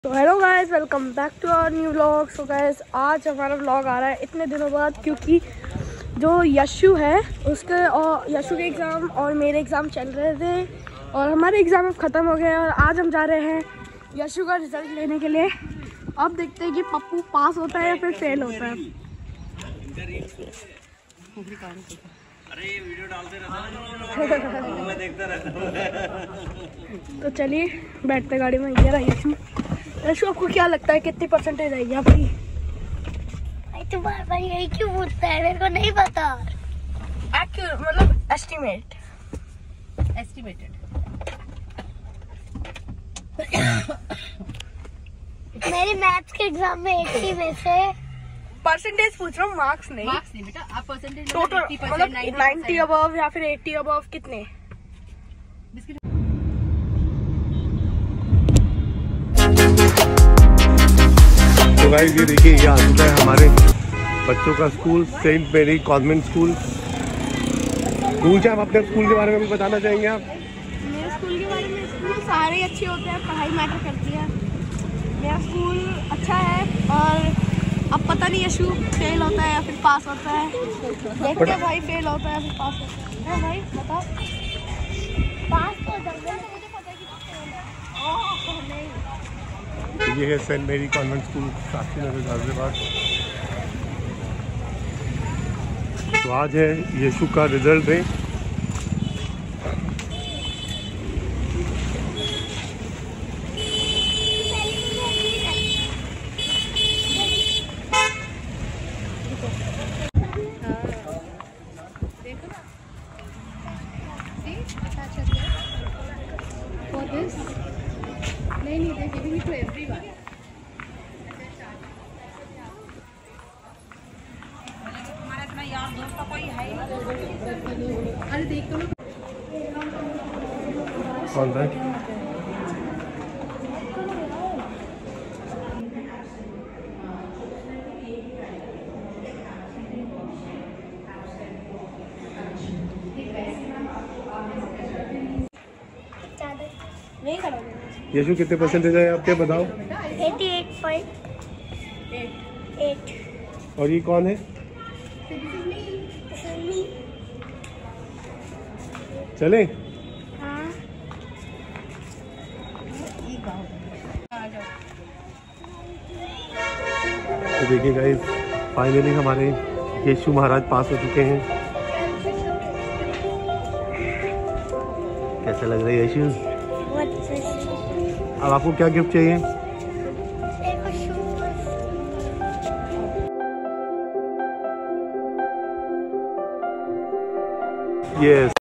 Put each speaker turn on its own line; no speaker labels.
तो hello guys, welcome back to our new vlog. So guys, आज हमारा vlog आ रहा है इतने दिनों बाद, क्योंकि जो यशु है उसके और यशु के एग्ज़ाम और मेरे एग्ज़ाम चल रहे थे और हमारे एग्ज़ाम अब ख़त्म हो गए और आज हम जा रहे हैं यशु का रिज़ल्ट लेने के लिए। अब देखते हैं कि पप्पू पास होता है या फिर फेल होता है।
अरे वीडियो डालते रहता हूं, मैं देखता रहता हूं।
तो चलिए बैठते गाड़ी में। ये रहा यशु। यशु, आपको क्या लगता है कितनी परसेंटेज आएगी आपकी?
तो बार बार यही क्यों पूछता है? मेरे को नहीं पता।
मतलब एस्टिमेटेड।
मेरी मैथ्स के एग्जाम में 80 में से
परसेंटेज पूछ रहा हूँ, मार्क्स नहीं
बेटा। आप परसेंटेज
टोटल, मतलब 90 अबव या फिर 80 अबव कितने?
तो गाइस ये देखिए, ये आ चुका है हमारे बच्चों का school, Saint Mary convent school. पूछे आप अपने स्कूल के बारे में भी बताना चाहेंगे आप?
मेरे स्कूल के बारे में, स्कूल सारे ही अच्छे होते हैं, पढ़ाई मैटर करती है। मेरा स्कूल अच्छा है और अब पता नहीं यशु फेल होता है या फिर पास होता है। देखते हैं भाई, फेल होता है या फिर पास होता है। भाई बताओ।
पास तो जल्दी
मुझे पता है कि नहीं।
ये है Saint Mary convent school, Shastri Nagar, Ghaziabad. तो आज है यशु का रिजल्ट डे।
अरे देख तो
कौन था? यशु कितने परसेंटेज है आपके, बताओ?
88.8।
और ये कौन है? चले। तो देखिए गाइस, फाइनली हमारे यशु महाराज पास हो चुके हैं। कैसा लग रहा है यशु? अब आपको क्या गिफ्ट चाहिए? यस।